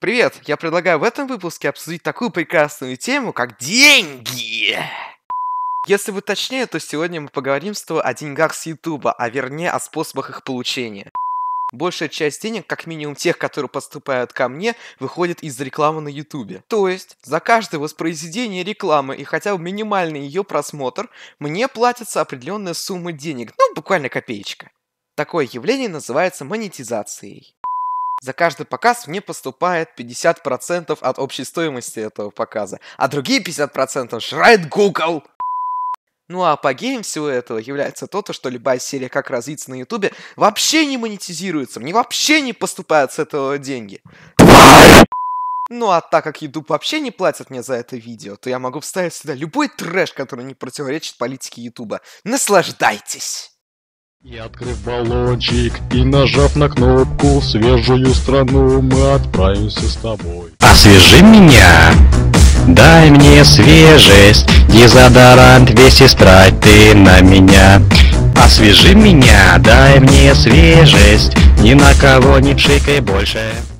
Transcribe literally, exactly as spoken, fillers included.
Привет! Я предлагаю в этом выпуске обсудить такую прекрасную тему, как деньги! Если быть точнее, то сегодня мы поговорим с тобой о деньгах с Ютуба, а вернее о способах их получения. Большая часть денег, как минимум тех, которые поступают ко мне, выходит из рекламы на Ютубе. То есть, за каждое воспроизведение рекламы и хотя бы минимальный ее просмотр, мне платится определенная сумма денег, ну буквально копеечка. Такое явление называется монетизацией. За каждый показ мне поступает пятьдесят процентов от общей стоимости этого показа, а другие пятьдесят процентов жрает Google. Ну а апогеем всего этого является то, что любая серия «Как развиться на Ютубе» вообще не монетизируется, мне вообще не поступают с этого деньги. Ну а так как YouTube вообще не платит мне за это видео, то я могу вставить сюда любой трэш, который не противоречит политике Ютуба. Наслаждайтесь! И открыв баллончик и нажав на кнопку, в свежую страну мы отправимся с тобой. Освежи меня, дай мне свежесть, дезодорант весь истрать ты на меня. Освежи меня, дай мне свежесть, ни на кого не пшикай больше.